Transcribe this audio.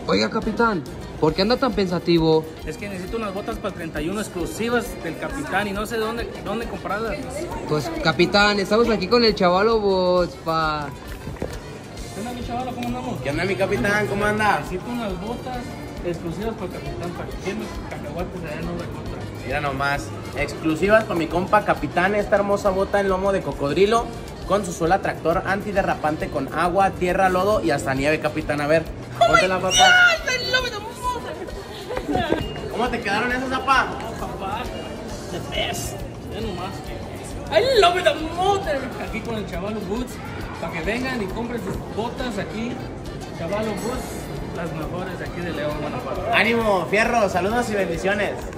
Oiga, capitán, ¿por qué anda tan pensativo? Es que necesito unas botas para el 31 exclusivas del capitán y no sé dónde comprarlas. Pues, capitán, estamos aquí con el chavalo Bots, pa. ¿Qué onda, mi chaval? ¿Cómo andamos? ¿Qué onda, mi capitán? ¿Cómo anda? Necesito unas botas exclusivas para el capitán, para que tiene cacahuates allá en Nueva Contra. Mira nomás, exclusivas para mi compa capitán, esta hermosa bota en lomo de cocodrilo con su suela tractor antiderrapante con agua, tierra, lodo y hasta nieve, capitán. A ver, póntela, papá. ¿Cómo te quedaron esas, papá? Oh, papá, the best. Ya nomás. I love the motor. Aquí con el Chavalo Boots, para que vengan y compren sus botas aquí. Chavalo Boots, las mejores de aquí de León, Guanajuato. Ánimo, fierro, saludos y bendiciones.